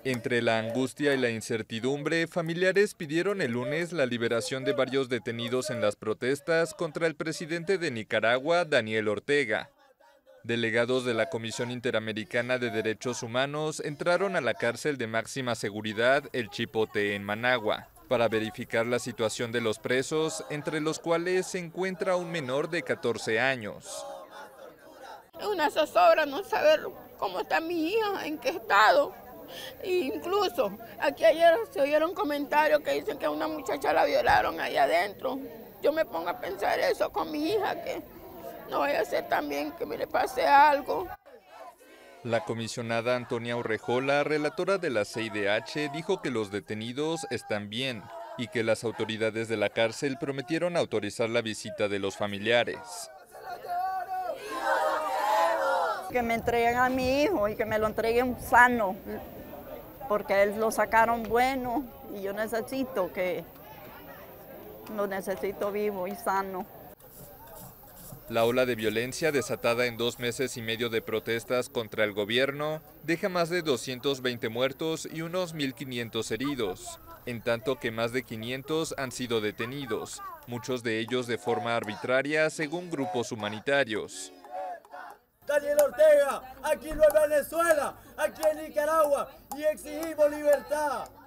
Entre la angustia y la incertidumbre, familiares pidieron el lunes la liberación de varios detenidos en las protestas contra el presidente de Nicaragua, Daniel Ortega. Delegados de la Comisión Interamericana de Derechos Humanos entraron a la cárcel de máxima seguridad El Chipote en Managua para verificar la situación de los presos, entre los cuales se encuentra un menor de 14 años. Es una zozobra no saber cómo está mi hija, en qué estado. Incluso aquí ayer se oyeron comentarios que dicen que a una muchacha la violaron allá adentro. Yo me pongo a pensar eso con mi hija, que no vaya a ser también que me le pase algo. La comisionada Antonia Urrejola, relatora de la CIDH, dijo que los detenidos están bien y que las autoridades de la cárcel prometieron autorizar la visita de los familiares. Que me entreguen a mi hijo y que me lo entreguen sano, porque él lo sacaron bueno y yo lo necesito vivo y sano. La ola de violencia desatada en 2 meses y medio de protestas contra el gobierno deja más de 220 muertos y unos 1.500 heridos, en tanto que más de 500 han sido detenidos, muchos de ellos de forma arbitraria según grupos humanitarios. Daniel Ortega, aquí no es Venezuela, aquí en Nicaragua y exigimos libertad.